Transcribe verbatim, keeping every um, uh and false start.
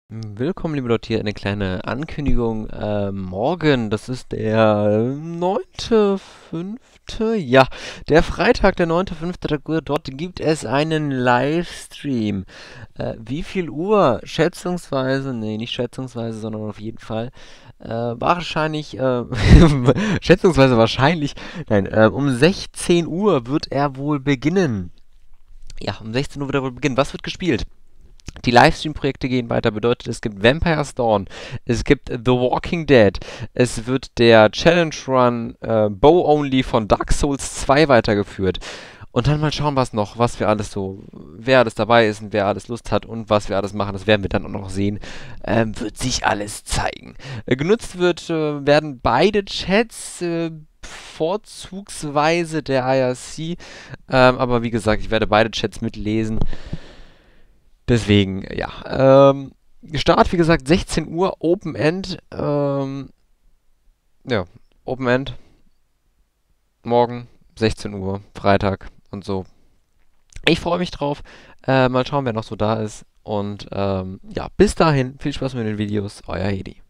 Willkommen, liebe Leute, hier eine kleine Ankündigung. Äh, morgen, das ist der neunte fünfte Ja, der Freitag, der neunte fünfte Dort gibt es einen Livestream. Äh, wie viel Uhr? Schätzungsweise, nee, nicht schätzungsweise, sondern auf jeden Fall. Äh, wahrscheinlich, äh, schätzungsweise wahrscheinlich, nein, äh, um sechzehn Uhr wird er wohl beginnen. Ja, um sechzehn Uhr wird er wohl beginnen. Was wird gespielt? Die Livestream-Projekte gehen weiter, bedeutet, es gibt Vampire's Dawn, es gibt The Walking Dead, es wird der Challenge Run äh, Bow Only von Dark Souls zwei weitergeführt. Und dann mal schauen, was noch, was wir alles so, wer alles dabei ist und wer alles Lust hat und was wir alles machen, das werden wir dann auch noch sehen. Ähm, wird sich alles zeigen. Äh, genutzt wird, äh, werden beide Chats, äh, vorzugsweise der I R C, ähm, aber wie gesagt, ich werde beide Chats mitlesen. Deswegen, ja. Ähm, Start, wie gesagt, sechzehn Uhr, Open End. Ähm, ja, Open End. Morgen, sechzehn Uhr, Freitag und so. Ich freue mich drauf. Äh, mal schauen, wer noch so da ist. Und ähm, ja, bis dahin, viel Spaß mit den Videos. Euer Hedi.